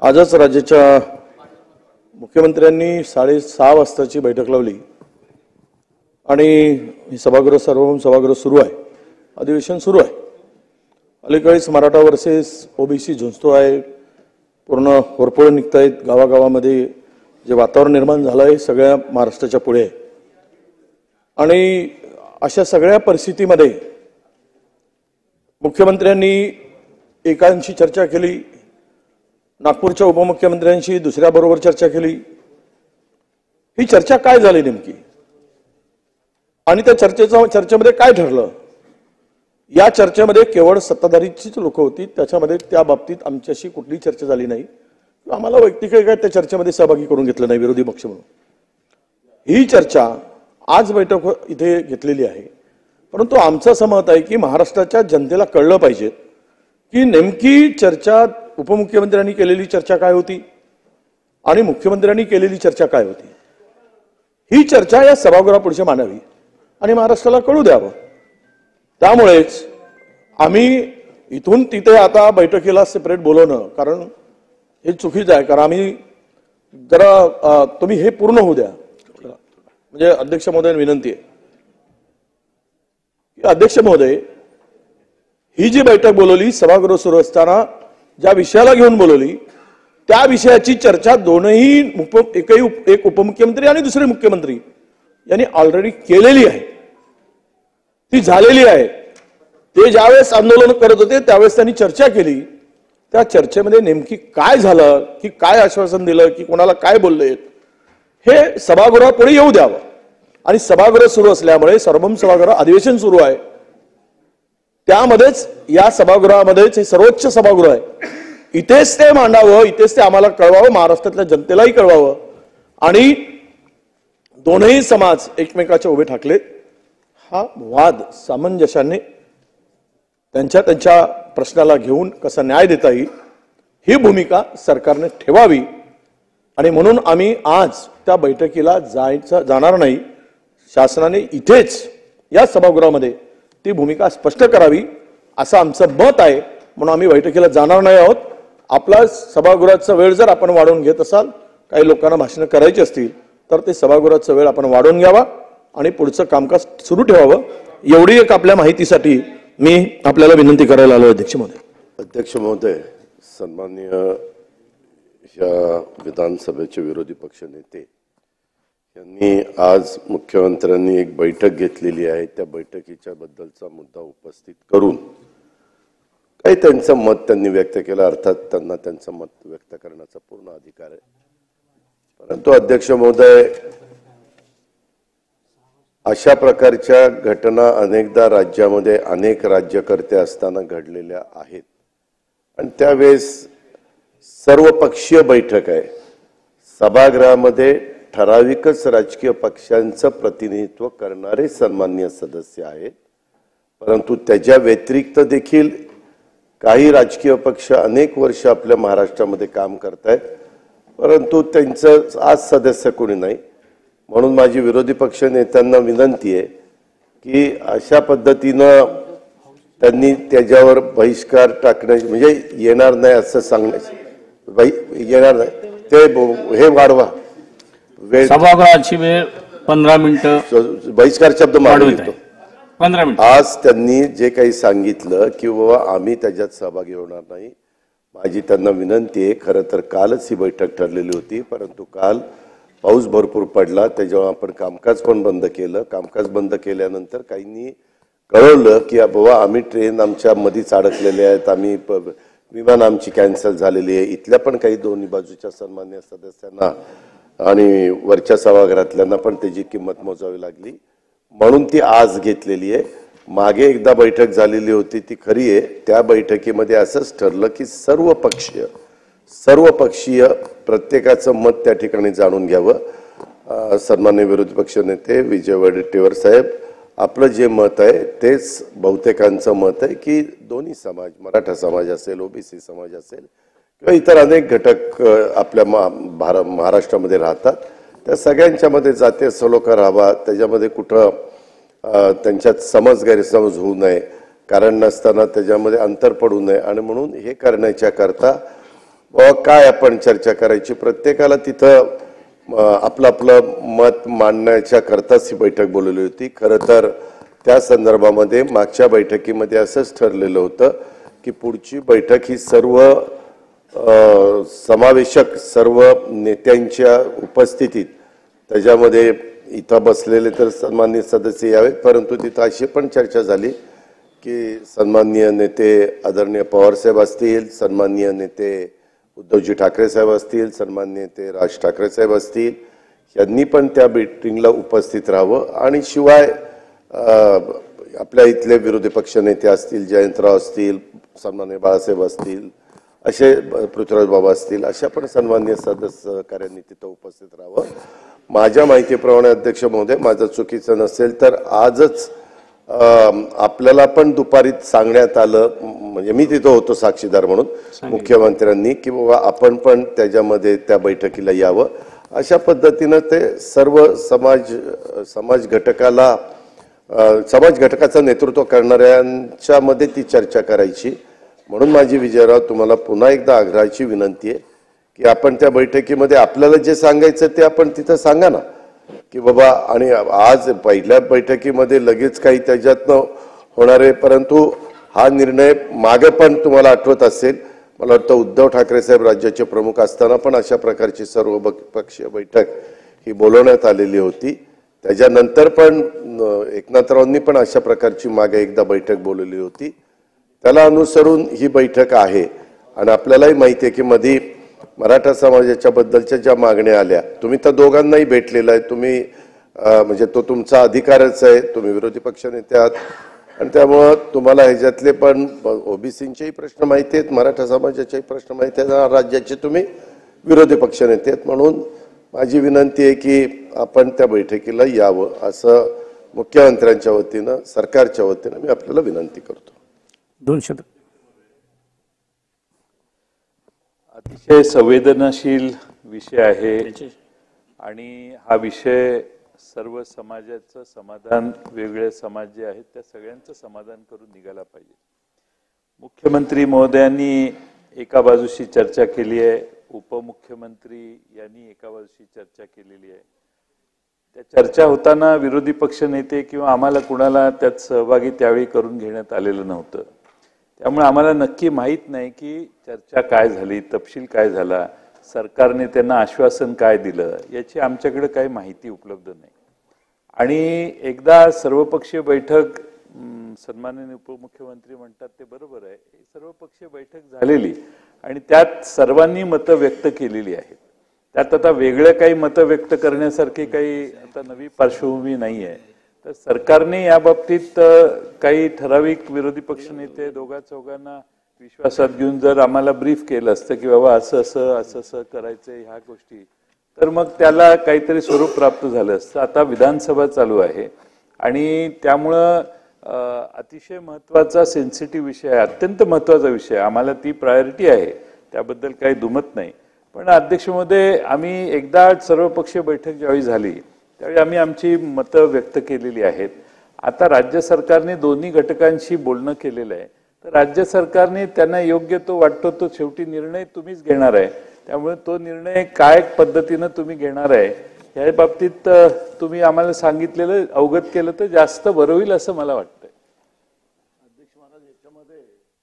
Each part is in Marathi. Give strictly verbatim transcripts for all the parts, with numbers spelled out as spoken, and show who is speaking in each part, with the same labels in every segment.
Speaker 1: आजच राज्याच्या मुख्यमंत्र्यांनी साडेसहा वाजताची बैठक लावली आणि ही सभागृह सार्वभौम सभागृह सुरू आहे, अधिवेशन सुरू आहे। अलीकडेच मराठा वर्सेस ओबीसी झुंजतो आहे, पूर्ण होरपळ निघतायत, गावागावामध्ये जे वातावरण निर्माण झालं आहे सगळ्या महाराष्ट्राच्या पुढे आहे। आणि अशा सगळ्या परिस्थितीमध्ये मुख्यमंत्र्यांनी एकांशी चर्चा केली, नागपूरच्या उपमुख्यमंत्र्यांशी दुसऱ्या बरोबर चर्चा केली। ही चर्चा काय झाली नेमकी आणि त्या चर्चेचा चर्चेमध्ये काय ठरलं? या चर्चेमध्ये केवळ सत्ताधारीचीच लोक होती, त्याच्यामध्ये त्या बाबतीत आमच्याशी कुठलीही चर्चा झाली नाही। आम्हाला वैयक्तिक काय त्या चर्चेमध्ये सहभागी करून घेतलं नाही विरोधी पक्ष म्हणून। ही चर्चा आज बैठक इथे घेतलेली आहे, परंतु आमचं असं मत आहे की महाराष्ट्राच्या जनतेला कळलं पाहिजे की नेमकी चर्चा उपमुख्यमंत्र्यांनी केलेली चर्चा काय होती आणि मुख्यमंत्र्यांनी केलेली चर्चा काय होती। ही चर्चा या सभागृहापुढे मांडावी आणि महाराष्ट्राला कळू द्यावं। त्यामुळेच आम्ही इथून तिथे आता बैठकीला सेपरेट बोलवणं, कारण हे चुकीचं आहे। कारण आम्ही जरा तुम्ही हे पूर्ण होऊ द्या, म्हणजे अध्यक्ष महोदय विनंती आहे की अध्यक्ष महोदय ही जी बैठक बोलवली सभागृह सुरू असताना ज्या विषयाला घेऊन बोलवली त्या विषयाची चर्चा दोनही एकही एक उपमुख्यमंत्री आणि दुसरे मुख्यमंत्री यांनी ऑलरेडी केलेली आहे, ती झालेली आहे। ते ज्यावेळेस आंदोलन करत होते त्यावेळेस त्यांनी चर्चा केली, त्या चर्चेमध्ये नेमकी काय झालं, की काय आश्वासन दिलं, की कोणाला काय बोलले, हे सभागृहापुढे येऊ द्यावं। आणि सभागृह सुरू असल्यामुळे सार्वभौम सभागृह अधिवेशन सुरू आहे, त्यामध्येच या सभागृहामध्येच हे सर्वोच्च सभागृह आहे, इथेच ते मांडावं, इथेच ते आम्हाला कळवावं, महाराष्ट्रातल्या जनतेलाही कळवावं। आणि दोनही समाज एकमेकाच्या उभे ठाकलेत, हा वाद सामंजस्याने त्यांच्या त्यांच्या प्रश्नाला घेऊन कसा न्याय देता येईल ही भूमिका सरकारने ठेवावी। आणि म्हणून आम्ही आज त्या बैठकीला जायचं जाणार नाही, शासनाने इथेच या सभागृहामध्ये ती भूमिका स्पष्ट करावी असं आमचं मत आहे। म्हणून आम्ही बैठकीला जाणार नाही आहोत। आपला सभागृहाचा वेळ जर आपण वाढवून घेत असाल, काही लोकांना भाषण करायची असतील तर ते सभागृहाचा वेळ आपण वाढवून घ्यावा आणि पुढचं कामकाज सुरू ठेवावं, एवढी एक आपल्या माहितीसाठी मी आपल्याला विनंती करायला आलो अध्यक्ष महोदय।
Speaker 2: अध्यक्ष महोदय, सन्माननीय या विधानसभेचे विरोधी पक्ष नेते यांनी आज मुख्यमंत्र्यांनी एक बैठक घेतलेली आहे, त्या बैठकीच्या बद्दलचा मुद्दा उपस्थित करून काही त्यांचं मत त्यांनी व्यक्त केलं। अर्थात त्यांना त्यांचं मत व्यक्त करण्याचा पूर्ण अधिकार आहे, परंतु अध्यक्ष महोदय अशा प्रकारच्या घटना अनेकदा राज्यामध्ये अनेक राज्यकर्ते असताना घडलेल्या आहेत आणि त्यावेळेस सर्वपक्षीय बैठक आहे, सभागृहामध्ये ठराविकच राजकीय पक्षांचं प्रतिनिधित्व करणारे सन्माननीय सदस्य आहेत, परंतु त्याच्या व्यतिरिक्त देखील काही राजकीय पक्ष अनेक वर्ष आपल्या महाराष्ट्रामध्ये काम करतायत, परंतु त्यांचं आज सदस्य कोणी नाही। म्हणून माझी विरोधी पक्ष नेत्यांना विनंती आहे की अशा पद्धतीनं त्यांनी त्याच्यावर बहिष्कार टाकण्याची, म्हणजे येणार नाही असं सांगण्याची, येणार नाही ते हे वाढवा वेळ,
Speaker 3: सभागृहाची वेळ पंधरा मिनिटं,
Speaker 2: बहिष्कार शब्द मांडू
Speaker 3: पंधरा मिनिट।
Speaker 2: आज त्यांनी जे काही सांगितलं की बाबा आम्ही त्याच्यात सहभागी होणार नाही, माझी त्यांना विनंती आहे। खरं तर कालच ही बैठक ठरलेली होती, परंतु काल पाऊस भरपूर पडला, त्याच्यामुळे आपण कामकाज पण बंद केलं। कामकाज बंद केल्यानंतर काहींनी कळवलं की बाबा आम्ही ट्रेन आमच्या मधीच अडकलेले आहेत, आम्ही विमान आमची कॅन्सल झालेली आहे। इथल्या पण काही दोन्ही बाजूच्या सन्मान्य सदस्यांना आणि वरच्या सभागृहातल्यांना पण त्याची किंमत मोजावी लागली, म्हणून ती आज घेतलेली आहे। मागे एकदा बैठक झालेली होती ती खरी आहे, त्या बैठकीमध्ये असंच ठरलं की सर्व पक्षीय सर्व पक्षीय प्रत्येकाचं मत त्या ठिकाणी जाणून घ्यावं। सन्माननीय विरोधी पक्ष नेते विजय वडेट्टीवार साहेब, आपलं जे मत आहे तेच बहुतेकांचं मत आहे की दोन्ही समाज, मराठा समाज असेल, ओबीसी समाज असेल किंवा इतर अनेक घटक आपल्या महा महाराष्ट्रामध्ये राहतात, त्या सगळ्यांच्यामध्ये जातीय सलोखा राहावा, त्याच्यामध्ये कुठं त्यांच्यात समज गैरसमज होऊ नये, कारण नसताना त्याच्यामध्ये अंतर पडू नये, आणि म्हणून हे करण्याच्या करता बाबा काय आपण चर्चा करायची, प्रत्येकाला तिथं आपलं आपलं मत मांडण्याच्या करताच ही बैठक बोलवली होती. खरं तर त्या संदर्भामध्ये मागच्या बैठकीमध्ये असंच ठरलेलं होतं की पुढची बैठक ही सर्व समावेशक सर्व नेत्यांच्या उपस्थितीत, त्याच्यामध्ये इथं बसलेले तर सन्माननीय सदस्य यावेत, परंतु तिथं अशी पण चर्चा झाली की सन्माननीय नेते आदरणीय पवारसाहेब असतील, सन्माननीय नेते उद्धवजी ठाकरे साहेब असतील, सन्माननीय नेते राज ठाकरे साहेब असतील, यांनी पण त्या मीटिंगला उपस्थित राहावं. आणि शिवाय आपल्या इथले विरोधी पक्ष नेते असतील, जयंतराव असतील, सन्माननीय बाळासाहेब असतील, असे पृथ्वीराज बाबा असतील, अशा पण सन्माननीय सदस्य कार्यांनी तिथं उपस्थित राहावं. माझ्या माहितीप्रमाणे अध्यक्ष महोदय, माझं चुकीचं नसेल तर आजच आपल्याला पण दुपारी सांगण्यात आलं, म्हणजे मी तिथं होतो साक्षीदार म्हणून, मुख्यमंत्र्यांनी की बाबा आपण पण त्याच्यामध्ये त्या बैठकीला यावं. अशा पद्धतीनं ते सर्व समाज समाज घटकाला समाज घटकाचं नेतृत्व करणाऱ्यांच्या मध्ये ती चर्चा करायची. म्हणून माझी विजयराव तुम्हाला पुन्हा एकदा आग्रहाची विनंती आहे की आपण त्या बैठकीमध्ये आपल्याला जे सांगायचं ते आपण तिथं सांगा ना, की बाबा. आणि आज पहिल्या बैठकीमध्ये लगेच काही त्याच्यातनं होणार आहे, परंतु हा निर्णय मागे पण तुम्हाला आठवत असेल, मला वाटतं उद्धव ठाकरे साहेब राज्याचे प्रमुख असताना पण अशा प्रकारची सर्व पक्षीय बैठक ही बोलवण्यात आलेली होती. त्याच्यानंतर पण एकनाथरावांनी पण अशा प्रकारची मागे एकदा बैठक बोलवली होती. त्याला अनुसरून ही बैठक आहे. आणि आपल्यालाही माहिती आहे की मध्ये मराठा समाजाच्या बद्दलच्या ज्या मागण्या आल्या, तुम्ही तर दोघांनाही भेटलेला आहे, तुम्ही म्हणजे तो तुमचा अधिकारच आहे, तुम्ही विरोधी पक्ष नेते आहात आणि त्यामुळं तुम्हाला ह्याच्यातले पण ओबीसींचेही प्रश्न माहिती आहेत, मराठा समाजाचेही प्रश्न माहिती आहेत, राज्याचे तुम्ही विरोधी पक्ष नेते आहेत. म्हणून माझी विनंती आहे की आपण त्या बैठकीला यावं, असं मुख्यमंत्र्यांच्या वतीनं सरकारच्या वतीनं मी आपल्याला विनंती करतो.
Speaker 3: दोन शब्द.
Speaker 4: अतिशय संवेदनशील विषय आहे आणि हा विषय सर्व समाजाचं समाधान, वेगळे समाज जे आहेत त्या सगळ्यांचं समाधान करून निघाला पाहिजे. मुख्यमंत्री महोदयांनी एका बाजूशी चर्चा केली आहे, उपमुख्यमंत्री यांनी एका बाजूशी चर्चा केलेली आहे. त्या चर्चा होताना विरोधी पक्ष नेते किंवा आम्हाला कुणाला त्यात सहभागी त्यावेळी करून घेण्यात आलेलं नव्हतं. त्यामुळे आम्हाला नक्की माहीत नाही की चर्चा काय झाली, तपशील काय झाला, सरकारने त्यांना आश्वासन काय दिलं, याची आमच्याकडे काही माहिती उपलब्ध नाही. आणि एकदा सर्वपक्षीय बैठक, सन्माननीय उपमुख्यमंत्री म्हणतात ते बरोबर आहे, सर्वपक्षीय बैठक झालेली आणि त्यात सर्वांनी मतं व्यक्त केलेली आहेत. त्यात आता वेगळं काही मतं व्यक्त करण्यासारखी काही आता नवी पार्श्वभूमी नाही आहे. तर सरकारने या बाबतीत काही ठराविक विरोधी पक्ष नेते दोघा चौघांना विश्वासात घेऊन जर आम्हाला ब्रीफ केलं असतं की बाबा असं असं असं असं करायचं ह्या गोष्टी, तर मग त्याला काहीतरी स्वरूप प्राप्त झालं असतं. आता विधानसभा चालू आहे आणि त्यामुळं अतिशय महत्त्वाचा सेन्सिटिव्ह विषय आहे, अत्यंत महत्त्वाचा विषय, आम्हाला ती प्रायोरिटी आहे, त्याबद्दल काही दुमत नाही. पण अध्यक्ष महोदय, आम्ही एकदा सर्वपक्षीय बैठक ज्यावेळी झाली त्यावेळी आम्ही आमची मतं व्यक्त केलेली आहेत. आता राज्य सरकारने दोन्ही घटकांशी बोलणं केलेलं आहे, तर राज्य सरकारने त्यांना योग्य तो वाटतो तो शेवटी निर्णय तुम्हीच घेणार आहे. त्यामुळे तो निर्णय काय पद्धतीनं तुम्ही घेणार आहे ह्या बाबतीत तुम्ही आम्हाला सांगितलेलं, अवगत केलं तर जास्त बरं होईल असं मला वाटतंय.
Speaker 5: अध्यक्ष महाराज, याच्यामध्ये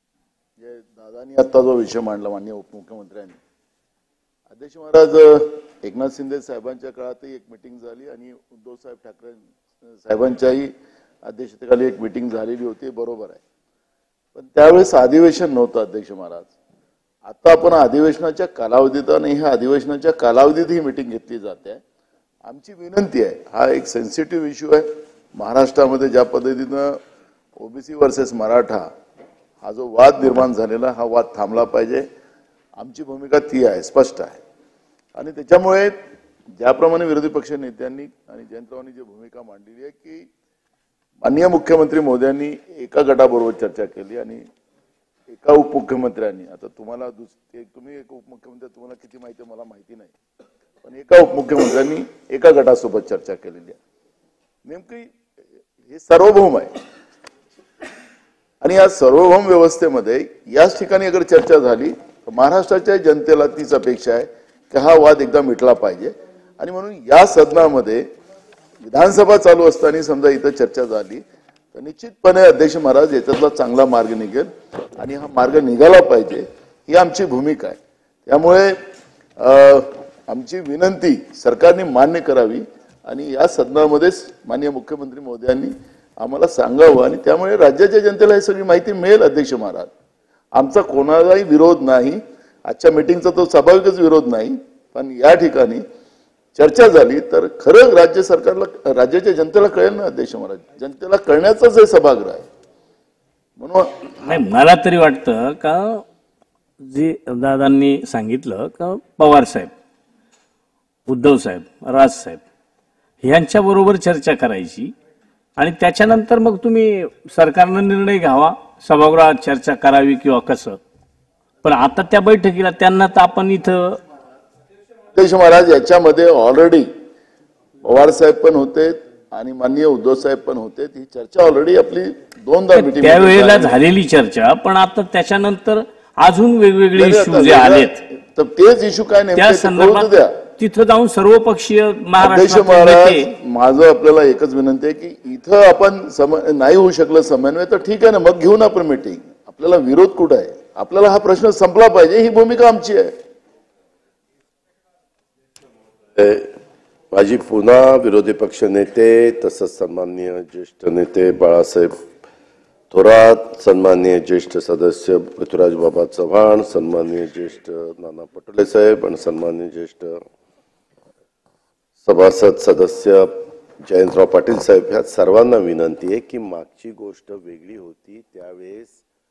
Speaker 5: जे दादानी आता जो विषय मांडला माननीय उपमुख्यमंत्र्यांनी, अध्यक्ष महाराज, एकनाथ शिंदे साहेबांच्या काळातही एक मिटिंग झाली आणि उद्धव साहेब ठाकरे साहेबांच्याही अध्यक्षतेखाली एक मिटिंग झालेली होती, बरोबर आहे. पण त्यावेळेस अधिवेशन नव्हतं अध्यक्ष महाराज. आता आपण अधिवेशनाच्या कालावधीत आणि ह्या अधिवेशनाच्या कालावधीत ही मिटिंग घेतली जाते. आमची विनंती आहे, हा एक सेन्सिटिव्ह इश्यू आहे. महाराष्ट्रामध्ये ज्या पद्धतीनं ओबीसी वर्सेस मराठा हा जो वाद निर्माण झालेला, हा वाद थांबला पाहिजे. आमची भूमिका ती आहे, स्पष्ट आहे. आणि त्याच्यामुळे ज्याप्रमाणे विरोधी पक्ष नेत्यांनी आणि जयंतरावांनी जी भूमिका मांडलेली आहे की माननीय मुख्यमंत्री मोदयांनी एका गटाबरोबर चर्चा केली आणि एका उपमुख्यमंत्र्यांनी, आता तुम्हाला तुम्ही एक उपमुख्यमंत्री, तुम्हाला किती माहिती आहे मला माहिती नाही, पण एका उपमुख्यमंत्र्यांनी एका गटासोबत चर्चा केलेली आहे. नेमकी हे सार्वभौम आहे आणि या सार्वभौम व्यवस्थेमध्ये याच ठिकाणी अगर चर्चा झाली, तर महाराष्ट्राच्या जनतेला तीच अपेक्षा आहे की हा वाद एकदा मिटला पाहिजे. आणि म्हणून या सदनामध्ये विधानसभा चालू असताना समजा इथं चर्चा झाली तर निश्चितपणे अध्यक्ष महाराज याच्यातला चांगला मार्ग निघेल आणि हा मार्ग निघाला पाहिजे ही आमची भूमिका आहे. त्यामुळे आमची विनंती सरकारने मान्य करावी आणि या सदनामध्येच माननीय मुख्यमंत्री महोदयांनी आम्हाला सांगावं आणि त्यामुळे राज्याच्या जनतेला ही सगळी माहिती मिळेल. अध्यक्ष महाराज, आमचा कोणालाही विरोध नाही, आजच्या मीटिंगचा तो स्वाभाविकच विरोध नाही, पण या ठिकाणी चर्चा झाली तर खरं राज्य सरकारला राज्याच्या जनतेला कळेल ना. अध्यक्ष महाराज, जनतेला कळण्याचाच हे सभागृह आहे. म्हणून
Speaker 3: नाही, मला तरी वाटतं का जे दादांनी सांगितलं का पवार साहेब, उद्धव साहेब, राज साहेब यांच्या बरोबर चर्चा करायची आणि त्याच्यानंतर मग तुम्ही सरकारनं निर्णय घ्यावा, सभागृहात चर्चा करावी किंवा कसं. पण आता त्या बैठकीला त्यांना तर आपण इथं
Speaker 5: अध्यक्ष महाराज याच्यामध्ये ऑलरेडी पवार साहेब पण होते आणि माननीय उद्धव साहेब पण होते. ती चर्चा ऑलरेडी आपली दोनदा मीटिंग
Speaker 3: त्यावेळेला झालेली चर्चा, पण आता त्याच्यानंतर अजून वेगवेगळे इश्यू जे आलेत
Speaker 5: तर तेच इश्यू काय
Speaker 3: त्या
Speaker 5: नेमके
Speaker 3: संदर्भात
Speaker 5: द्या.
Speaker 3: तिथं जाऊन सर्वपक्षीय
Speaker 5: अध्यक्ष
Speaker 3: महाराष्ट्राचे
Speaker 5: महाराज,
Speaker 3: नेते
Speaker 5: माझं आपल्याला एकच विनंती आहे की इथं आपण सम- नाही होऊ शकलं समन्वय तर ठीक आहे ना, मग घेऊन आपण मीटिंग. आपल्याला विरोध कुठं आहे? आपल्याला हा प्रश्न संपला पाहिजे, ही भूमिका आमची आहे.
Speaker 2: माझी पुन्हा विरोधी पक्ष नेते तसंच सन्माननीय ज्येष्ठ नेते बाळासाहेब थोरात, सन्माननीय ज्येष्ठ सदस्य पृथ्वीराज बाबा चव्हाण, सन्माननीय ज्येष्ठ नाना पटोले साहेब आणि सन्माननीय ज्येष्ठ सभासद सदस्य जयंतराव पाटील साहेब, ह्या सर्वांना विनंती आहे की मागची गोष्ट वेगळी होती. त्यावेळेस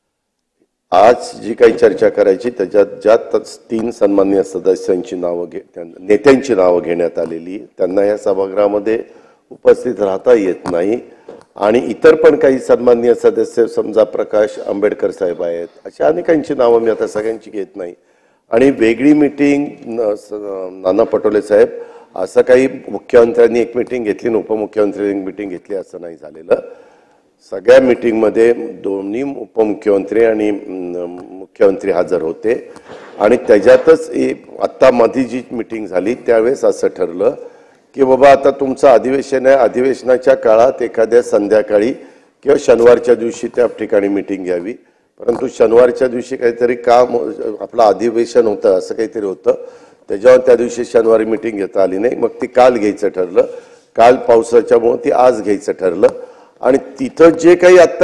Speaker 2: आज जी काही चर्चा करायची त्याच्यात ज्या तीन सन्माननीय सदस्यांची नावं घे नेत्यांची नावं घेण्यात आलेली, त्यांना या सभागृहामध्ये उपस्थित राहता येत नाही आणि इतर पण काही सन्माननीय सदस्य समजा प्रकाश आंबेडकर साहेब आहेत, अशा अनेकांची नावं मी आता सगळ्यांची घेत नाही. आणि वेगळी मीटिंग नाना पटोले साहेब, असं काही मुख्यमंत्र्यांनी एक मीटिंग घेतली आणि उपमुख्यमंत्र्यांनी एक मीटिंग घेतली असं नाही झालेलं. सगळ्या मीटिंगमध्ये दोन्ही उपमुख्यमंत्री आणि मुख्यमंत्री हजर होते आणि त्याच्यातच आत्ता मध्ये जी मीटिंग झाली त्यावेळेस असं ठरलं की बाबा आता तुमचं अधिवेशन आहे, अधिवेशनाच्या काळात एखाद्या संध्याकाळी किंवा शनिवारच्या दिवशी त्या ठिकाणी मीटिंग घ्यावी. परंतु शनिवारच्या दिवशी काहीतरी काम आपलं अधिवेशन होतं असं काहीतरी होतं, त्याच्यावर त्या दिवशी शनिवारी मीटिंग घेता आली नाही. मग ती काल घ्यायचं ठरलं, काल पावसाच्यामुळे ती आज घ्यायचं ठरलं. आणि तिथं जे काही आत्ता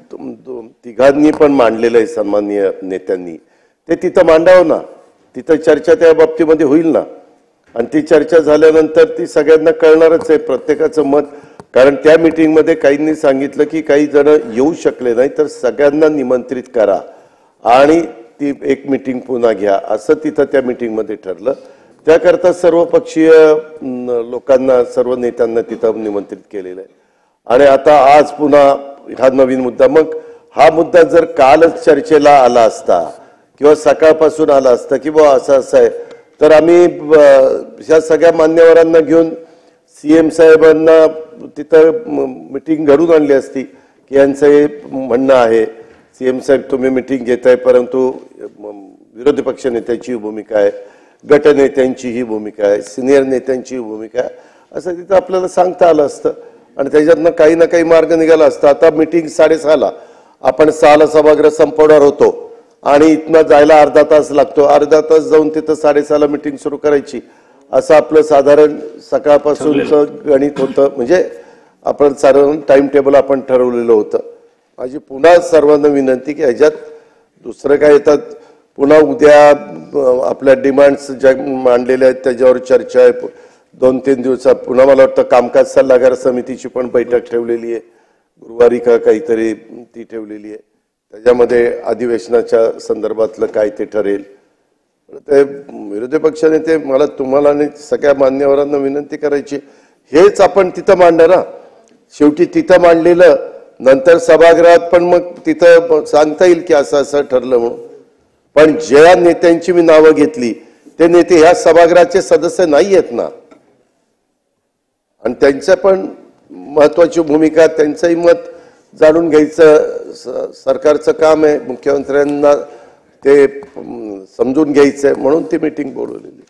Speaker 2: तिघांनी पण मांडलेलं आहे सन्माननीय नेत्यांनी, ते तिथं मांडावं ना, तिथं चर्चा त्या बाबतीमध्ये होईल ना. आणि ती चर्चा झाल्यानंतर ती सगळ्यांना कळणारच आहे प्रत्येकाचं मत. कारण त्या मीटिंगमध्ये काहींनी सांगितलं की काही जण येऊ शकले नाही तर सगळ्यांना निमंत्रित करा आणि ती एक मीटिंग पुन्हा घ्या, असं तिथं त्या मीटिंगमध्ये ठरलं. त्याकरता सर्व पक्षीय लोकांना, सर्व नेत्यांना तिथं निमंत्रित केलेलं आहे. आणि आता आज पुन्हा हा नवीन मुद्दा, मग हा मुद्दा जर कालच चर्चेला आला असता किंवा सकाळपासून आला असता की बुवा असं असं आहे, तर आम्ही ह्या सगळ्या मान्यवरांना घेऊन सीएम साहेबांना तिथं मीटिंग घडून आणली असती की यांचं हे म्हणणं आहे, सीएम साहेब तुम्ही मीटिंग घेताय परंतु विरोधी पक्ष नेत्याची भूमिका आहे, गटनेत्यांची ही भूमिका आहे, सिनियर नेत्यांची भूमिका आहे, असं तिथं आपल्याला सांगता आलं असतं आणि त्याच्यातनं काही ना काही मार्ग निघाला असता. आता मीटिंग साडेसहाला, आपण सहाला सभागृह संपवणार होतो आणि इथनं जायला अर्धा तास लागतो, अर्धा तास जाऊन तिथं साडेसहाला मीटिंग सुरू करायची, असं आपलं साधारण सकाळपासूनचं गणित होतं. म्हणजे आपण साधारण टाइम टेबल आपण ठरवलेलं होतं. माझी पुन्हा सर्वांना विनंती की ह्याच्यात दुसरं काय येतात, पुन्हा उद्या आपल्या डिमांड्स ज्या मांडलेल्या आहेत त्याच्यावर चर्चा आहे. दोन तीन दिवसात पुन्हा मला वाटतं कामकाज सल्लागार समितीची पण बैठक ठेवलेली आहे, गुरुवारी का काहीतरी ती ठेवलेली आहे. त्याच्यामध्ये अधिवेशनाच्या संदर्भातलं काय ते ठरेल. ते विरोधी पक्ष नेते, मला तुम्हाला आणि सगळ्या मान्यवरांना विनंती करायची, हेच आपण तिथं मांडणार ना. शेवटी तिथं मांडलेलं नंतर सभागृहात पण मग तिथं सांगता येईल की असं असं ठरलं म्हणून. पण ज्या नेत्यांची मी नावं घेतली ते नेते ह्या सभागृहाचे सदस्य नाही आहेत ना, आणि त्यांच्या पण महत्वाची भूमिका, त्यांचंही मत जाणून घ्यायचं सरकारचं काम आहे. मुख्यमंत्र्यांना ते अं, समजून घ्यायचं आहे म्हणून ती मीटिंग बोलवलेली.